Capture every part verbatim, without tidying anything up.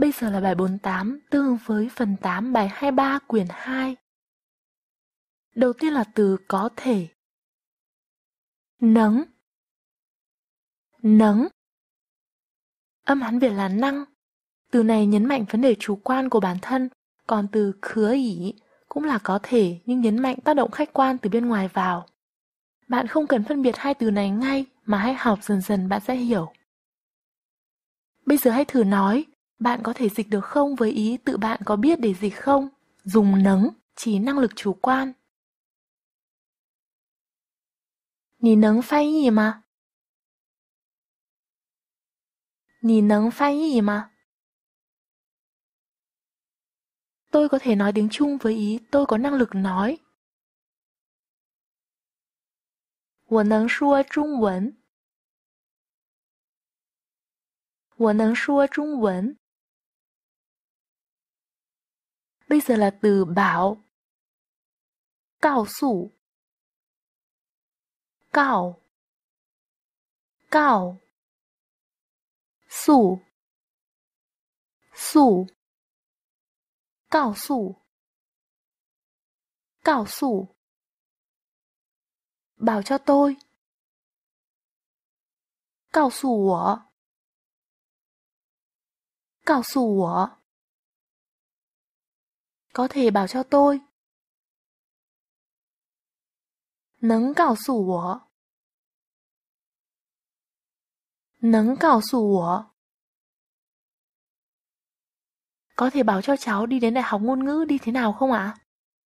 Bây giờ là bài bốn mươi tám, tương ứng với phần tám bài hai mươi ba quyển hai. Đầu tiên là từ có thể. Nấng. Nấng. Âm Hán Việt là năng. Từ này nhấn mạnh vấn đề chủ quan của bản thân, còn từ khứa ỉ cũng là có thể nhưng nhấn mạnh tác động khách quan từ bên ngoài vào. Bạn không cần phân biệt hai từ này ngay mà hãy học dần dần bạn sẽ hiểu. Bây giờ hãy thử nói, bạn có thể dịch được không với ý tự bạn có biết để dịch không? Dùng nấng chỉ năng lực chủ quan. Nì nấng phai yì mà? Nì nấng phai yì mà? Tôi có thể nói tiếng Trung với ý tôi có năng lực nói. 我能说中文。我能说中文。Bây giờ là từ bảo. Cao su. Cao. Cao. Su. Su. Cao su. Cao su. Bảo cho tôi. Cao su wo. Cao su wo. Có thể bảo cho tôi. Nấng cao su wo. Nấng cao su wo. Có thể bảo cho cháu đi đến đại học ngôn ngữ đi thế nào không ạ?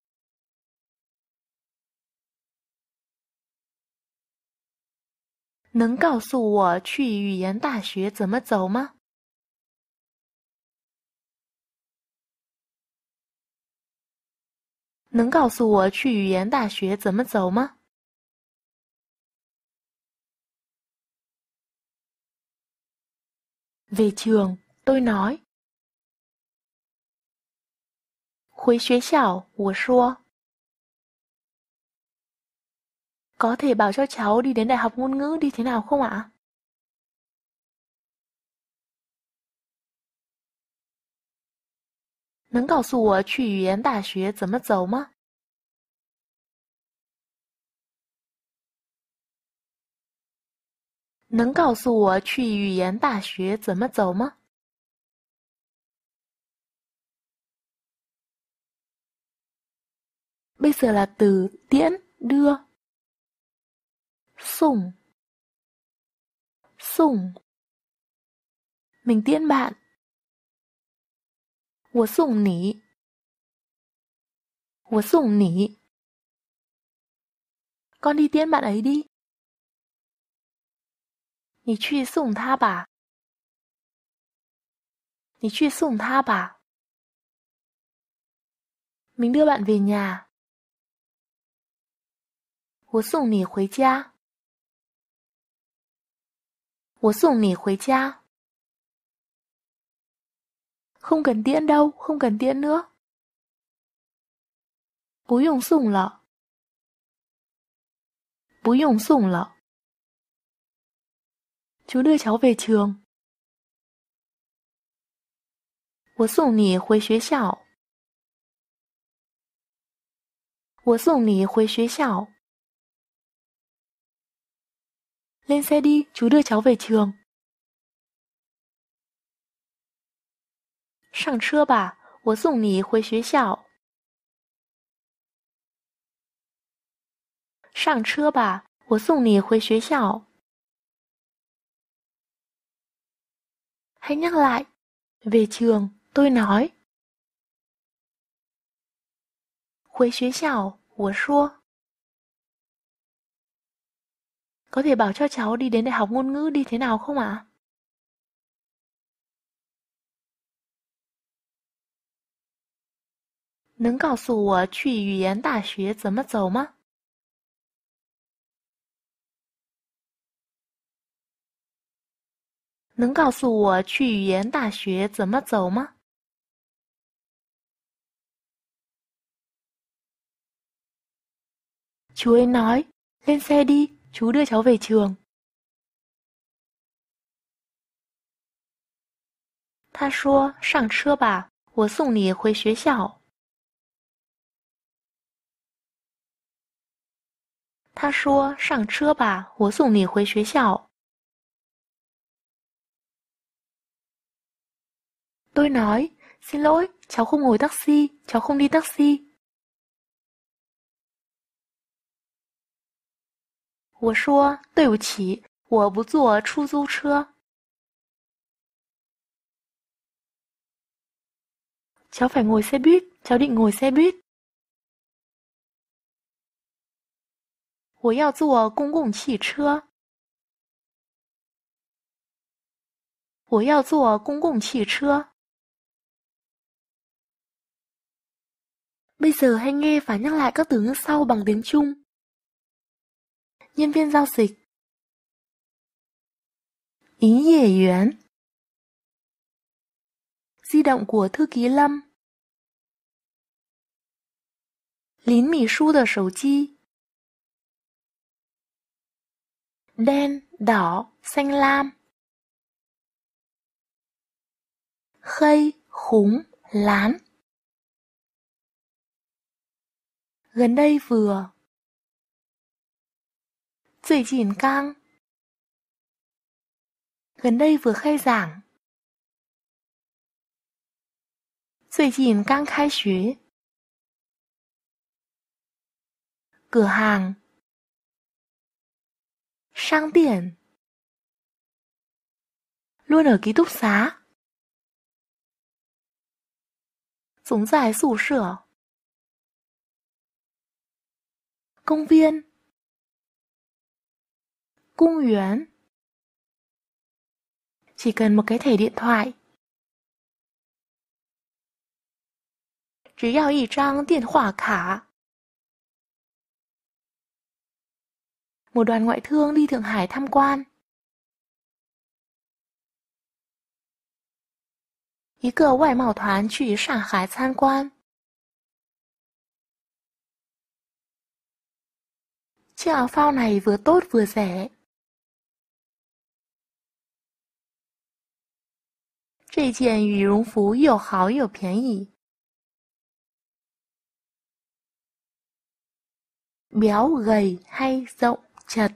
Nấng告诉我去语言大学怎么走吗？能告诉我去语言大学怎么走吗？ Về trường, tôi nói. 回学校，我说。Có thể bảo cho cháu đi đến đại học ngôn ngữ đi thế nào không ạ? Nấng告诉我去语言大学怎么走吗？能告诉我去语言大学怎么走吗？ Bây giờ là từ tiễn, đưa. Sùng. Sùng. Mình tiễn bạn. 我送你。我送你。Con đi tiễn bạn ấy đi. 你去送他吧。你去送他吧。Mình đưa bạn về nhà. 我送你回家。我送你回家。Không cần tiễn đâu, không cần tiễn nữa. 不用送了。不用送了。Chú đưa cháu về trường. 我送你回学校。我送你回学校。Lên xe đi, chú đưa cháu về trường. 上车吧，我送你回学校。上车吧，我送你回学校。Hãy nhắc lại. Về trường, tôi nói. 回学校，我说。Có thể bảo cho cháu đi đến đại học ngôn ngữ đi thế nào không ạ? Nấng告诉我去语言大学怎么走吗？能告诉我去语言大学怎么走吗？ Chú ấy nói, lên xe đi, chú đưa cháu về trường. 他说：“上车吧，我送你回学校。”他说：“上车吧，我送你回学校。” Tôi nói: "Xin lỗi, cháu không ngồi taxi, cháu không đi taxi." 我说：“对不起，我不坐出租车。” Cháu phải ngồi xe buýt, cháu định ngồi xe buýt. 我要坐公共汽车。我要坐公共汽车。Bây giờ hãy nghe và nhắc lại các từ ngữ sau bằng tiếng Trung. Nhân viên giao dịch. 营业员. Di động của thư ký Lâm. Lín mì su de sổ chi. Đen, đỏ, xanh lam. Khây, khúng, lán. Gần đây vừa. 最近刚. Gần đây vừa khai giảng. 最近刚开学. Cửa hàng. Sang điện. Luôn ở ký túc xá. 总在宿舍. Công viên. Cung园. Chỉ cần một cái thẻ điện thoại. 只要一张电话卡. Một đoàn ngoại thương đi Thượng Hải tham quan. 一个外贸团去上海参观。Chiếc áo phao này vừa tốt vừa rẻ. 这件羽绒服又好又便宜。Béo gầy hay rộng chật.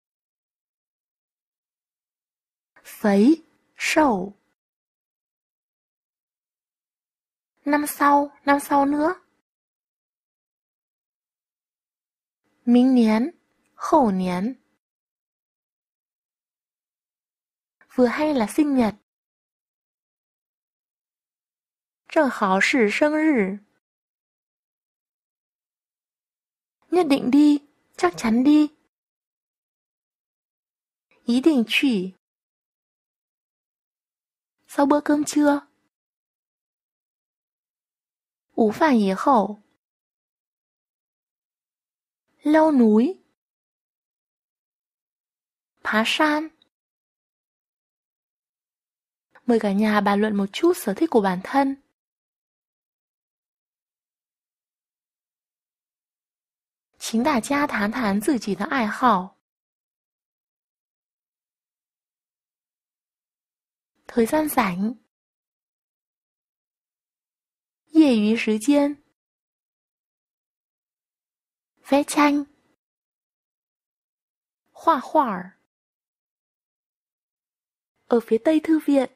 Phấy, sâu. Năm sau, năm sau nữa. Minh niên, hậu niên. Vừa hay là sinh nhật. 正好是生日. Nhất định đi, chắc chắn đi. 一定去. Sau bữa cơm trưa. 午饭以后. Leo núi. Phá san. Mời cả nhà bàn luận một chút sở thích của bản thân. Chính đại gia thán thán tự己的爱好. Thời gian rảnh. 业余时间. Vẽ tranh. 画画. Ở phía tây thư viện.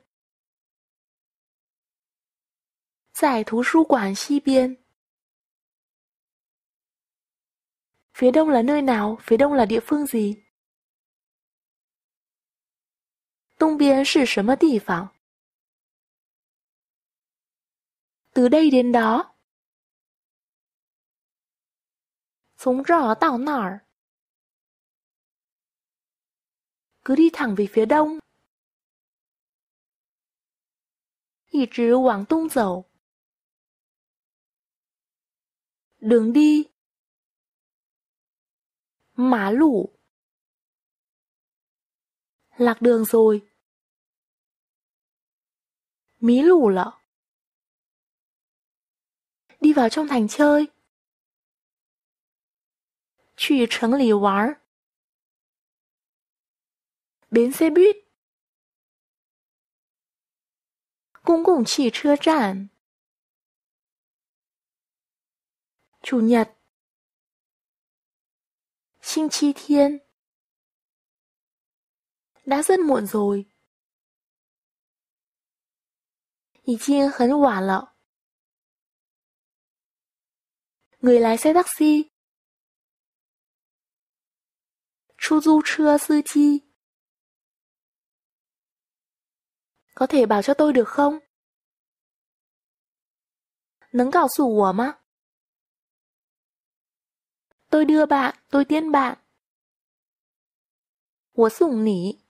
在图书馆西边. Phía đông là nơi nào? Phía đông là địa phương gì? 东边是什么地方? Từ đây đến đó. 从这儿到那儿. Cứ đi thẳng về phía đông. 一直往东走. Đường đi. Mã lụ. Lạc đường rồi. Mí lù lợ. Đi vào trong thành chơi. 去城里玩. Bến xe buýt. 公共汽车站 Chủ nhật 星期天 Đã rất muộn rồi 已经很晚了 Người lái xe taxi 出租车司机 Có thể bảo cho tôi được không? Nâng告诉我吗? Tôi đưa bạn, tôi tiễn bạn. 我送你